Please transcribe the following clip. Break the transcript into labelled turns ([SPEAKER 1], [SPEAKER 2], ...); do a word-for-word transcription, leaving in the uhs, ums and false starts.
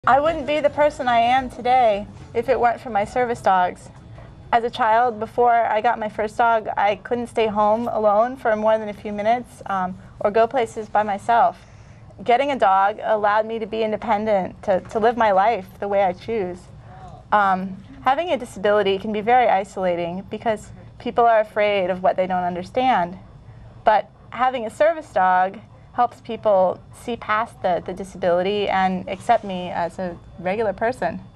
[SPEAKER 1] I wouldn't be the person I am today if it weren't for my service dogs. As a child, before I got my first dog, I couldn't stay home alone for more than a few minutes um, or go places by myself. Getting a dog allowed me to be independent, to, to live my life the way I choose. Um, having a disability can be very isolating because people are afraid of what they don't understand. But having a service dog helps people see past the, the disability and accept me as a regular person.